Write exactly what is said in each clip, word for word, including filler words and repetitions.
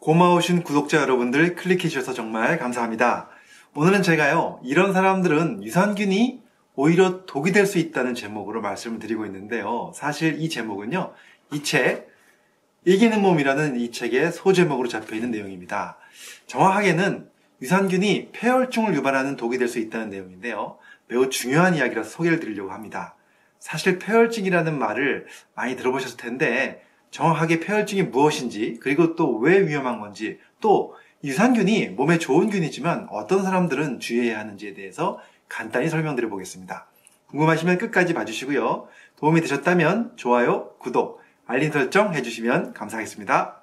고마우신 구독자 여러분들 클릭해주셔서 정말 감사합니다. 오늘은 제가요, 이런 사람들은 유산균이 오히려 독이 될 수 있다는 제목으로 말씀을 드리고 있는데요. 사실 이 제목은요, 이 책, 이기는 몸이라는 이 책의 소제목으로 잡혀있는 내용입니다. 정확하게는 유산균이 폐혈증을 유발하는 독이 될 수 있다는 내용인데요. 매우 중요한 이야기라서 소개를 드리려고 합니다. 사실 폐혈증이라는 말을 많이 들어보셨을 텐데 정확하게 폐혈증이 무엇인지, 그리고 또 왜 위험한 건지, 또 유산균이 몸에 좋은 균이지만 어떤 사람들은 주의해야 하는지에 대해서 간단히 설명드려 보겠습니다. 궁금하시면 끝까지 봐주시고요. 도움이 되셨다면 좋아요, 구독, 알림 설정 해주시면 감사하겠습니다.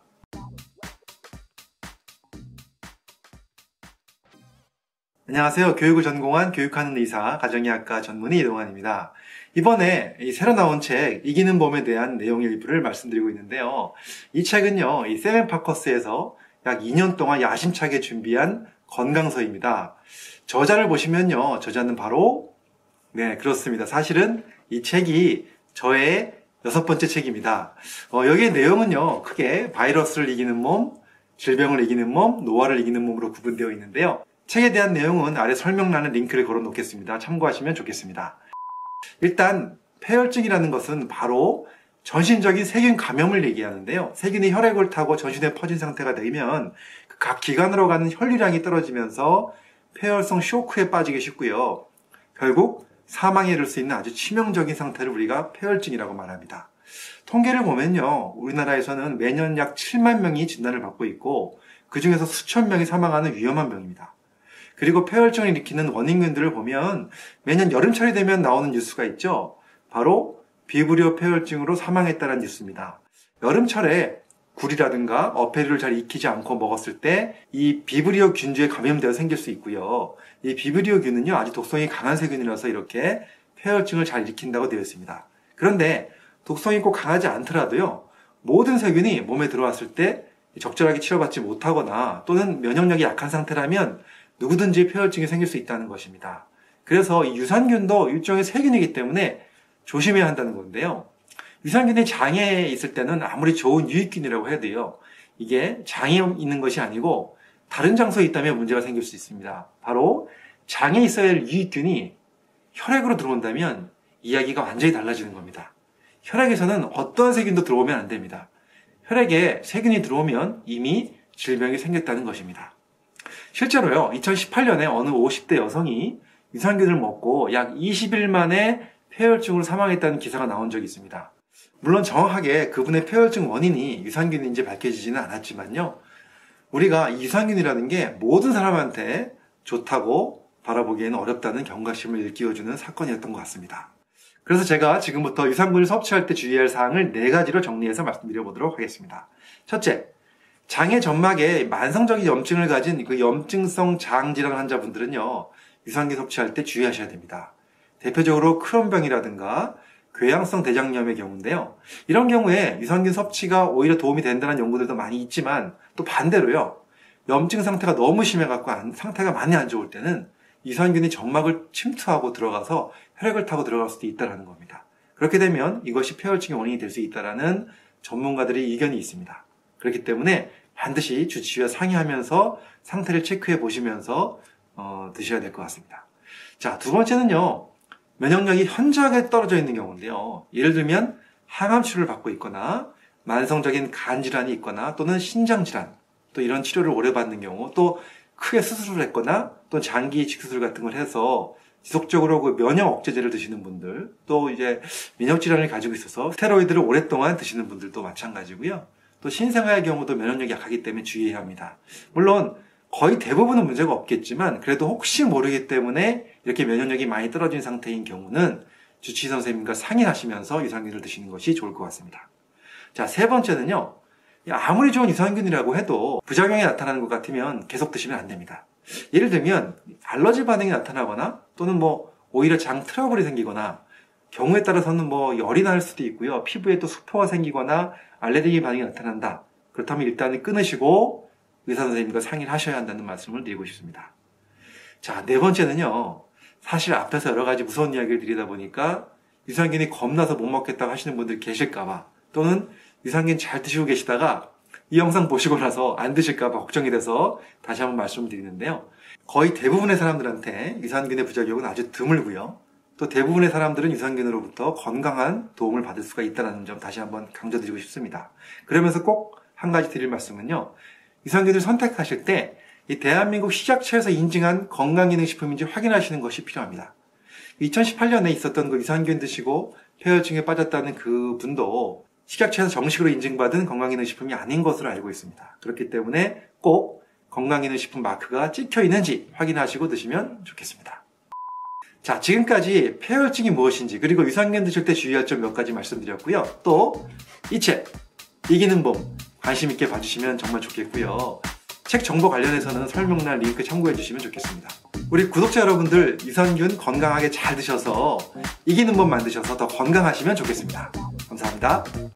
안녕하세요. 교육을 전공한 교육하는 의사, 가정의학과 전문의 이동환입니다. 이번에 이 새로 나온 책 이기는 몸에 대한 내용 일부를 말씀드리고 있는데요. 이 책은요, 이 세븐파커스에서 약 이 년 동안 야심차게 준비한 건강서입니다. 저자를 보시면요, 저자는 바로 네, 그렇습니다. 사실은 이 책이 저의 여섯 번째 책입니다. 어, 여기의 내용은요, 크게 바이러스를 이기는 몸, 질병을 이기는 몸, 노화를 이기는 몸으로 구분되어 있는데요. 책에 대한 내용은 아래 설명란에 링크를 걸어 놓겠습니다. 참고하시면 좋겠습니다. 일단 폐혈증이라는 것은 바로 전신적인 세균 감염을 얘기하는데요. 세균이 혈액을 타고 전신에 퍼진 상태가 되면 각 기관으로 가는 혈류량이 떨어지면서 폐혈성 쇼크에 빠지기 쉽고요. 결국 사망에 이를 수 있는 아주 치명적인 상태를 우리가 폐혈증이라고 말합니다. 통계를 보면요, 우리나라에서는 매년 약 칠만 명이 진단을 받고 있고 그 중에서 수천 명이 사망하는 위험한 병입니다. 그리고 폐혈증을 일으키는 원인균들을 보면 매년 여름철이 되면 나오는 뉴스가 있죠. 바로 비브리오 폐혈증으로 사망했다는 뉴스입니다. 여름철에 굴이라든가 어패류를 잘 익히지 않고 먹었을 때 이 비브리오 균주에 감염되어 생길 수 있고요. 이 비브리오 균은요, 아주 독성이 강한 세균이라서 이렇게 폐혈증을 잘 일으킨다고 되어 있습니다. 그런데 독성이 꼭 강하지 않더라도요, 모든 세균이 몸에 들어왔을 때 적절하게 치료받지 못하거나 또는 면역력이 약한 상태라면 누구든지 폐혈증이 생길 수 있다는 것입니다. 그래서 이 유산균도 일종의 세균이기 때문에 조심해야 한다는 건데요. 유산균이 장에 있을 때는 아무리 좋은 유익균이라고 해도요, 이게 장에 있는 것이 아니고 다른 장소에 있다면 문제가 생길 수 있습니다. 바로 장에 있어야 할 유익균이 혈액으로 들어온다면 이야기가 완전히 달라지는 겁니다. 혈액에서는 어떠한 세균도 들어오면 안 됩니다. 혈액에 세균이 들어오면 이미 질병이 생겼다는 것입니다. 실제로요, 이천십팔 년에 어느 오십 대 여성이 유산균을 먹고 약 이십 일 만에 폐혈증으로 사망했다는 기사가 나온 적이 있습니다. 물론 정확하게 그분의 폐혈증 원인이 유산균인지 밝혀지지는 않았지만요, 우리가 이 유산균이라는 게 모든 사람한테 좋다고 바라보기에는 어렵다는 경각심을 일깨워주는 사건이었던 것 같습니다. 그래서 제가 지금부터 유산균을 섭취할 때 주의할 사항을 네 가지로 정리해서 말씀드려보도록 하겠습니다. 첫째, 장의 점막에 만성적인 염증을 가진 그 염증성 장질환 환자분들은요, 유산균 섭취할 때 주의하셔야 됩니다. 대표적으로 크론병이라든가 궤양성 대장염의 경우인데요. 이런 경우에 유산균 섭취가 오히려 도움이 된다는 연구들도 많이 있지만 또 반대로요, 염증 상태가 너무 심해갖고 상태가 많이 안 좋을 때는 유산균이 점막을 침투하고 들어가서 혈액을 타고 들어갈 수도 있다는 겁니다. 그렇게 되면 이것이 폐혈증의 원인이 될 수 있다는 전문가들의 의견이 있습니다. 그렇기 때문에 반드시 주치의와 상의하면서 상태를 체크해 보시면서 어, 드셔야 될 것 같습니다. 자, 두 번째는요, 면역력이 현저하게 떨어져 있는 경우인데요. 예를 들면 항암 치료를 받고 있거나 만성적인 간 질환이 있거나 또는 신장 질환, 또 이런 치료를 오래 받는 경우, 또 크게 수술을 했거나 또 장기 이식 수술 같은 걸 해서 지속적으로 그 면역 억제제를 드시는 분들, 또 이제 면역 질환을 가지고 있어서 스테로이드를 오랫동안 드시는 분들도 마찬가지고요. 또 신생아의 경우도 면역력이 약하기 때문에 주의해야 합니다. 물론 거의 대부분은 문제가 없겠지만 그래도 혹시 모르기 때문에 이렇게 면역력이 많이 떨어진 상태인 경우는 주치의 선생님과 상의하시면서 유산균을 드시는 것이 좋을 것 같습니다. 자, 세 번째는요, 아무리 좋은 유산균이라고 해도 부작용이 나타나는 것 같으면 계속 드시면 안 됩니다. 예를 들면 알러지 반응이 나타나거나 또는 뭐 오히려 장 트러블이 생기거나 경우에 따라서는 뭐 열이 날 수도 있고요, 피부에 또 수포가 생기거나 알레르기 반응이 나타난다. 그렇다면 일단은 끊으시고 의사 선생님과 상의를 하셔야 한다는 말씀을 드리고 싶습니다. 자, 네 번째는요, 사실 앞에서 여러 가지 무서운 이야기를 드리다 보니까 유산균이 겁나서 못 먹겠다고 하시는 분들 계실까봐, 또는 유산균 잘 드시고 계시다가 이 영상 보시고 나서 안 드실까봐 걱정이 돼서 다시 한번 말씀을 드리는데요. 거의 대부분의 사람들한테 유산균의 부작용은 아주 드물고요. 또 대부분의 사람들은 유산균으로부터 건강한 도움을 받을 수가 있다는 점 다시 한번 강조드리고 싶습니다. 그러면서 꼭 한 가지 드릴 말씀은요. 유산균을 선택하실 때 이 대한민국 식약처에서 인증한 건강기능식품인지 확인하시는 것이 필요합니다. 이천십팔 년에 있었던 그 유산균 드시고 폐혈증에 빠졌다는 그 분도 식약처에서 정식으로 인증받은 건강기능식품이 아닌 것으로 알고 있습니다. 그렇기 때문에 꼭 건강기능식품 마크가 찍혀 있는지 확인하시고 드시면 좋겠습니다. 자, 지금까지 폐혈증이 무엇인지 그리고 유산균 드실 때 주의할 점 몇 가지 말씀드렸고요. 또 이 책 이기는 봄 관심 있게 봐주시면 정말 좋겠고요. 책 정보 관련해서는 설명란 링크 참고해 주시면 좋겠습니다. 우리 구독자 여러분들 유산균 건강하게 잘 드셔서 이기는 법 만드셔서 더 건강하시면 좋겠습니다. 감사합니다.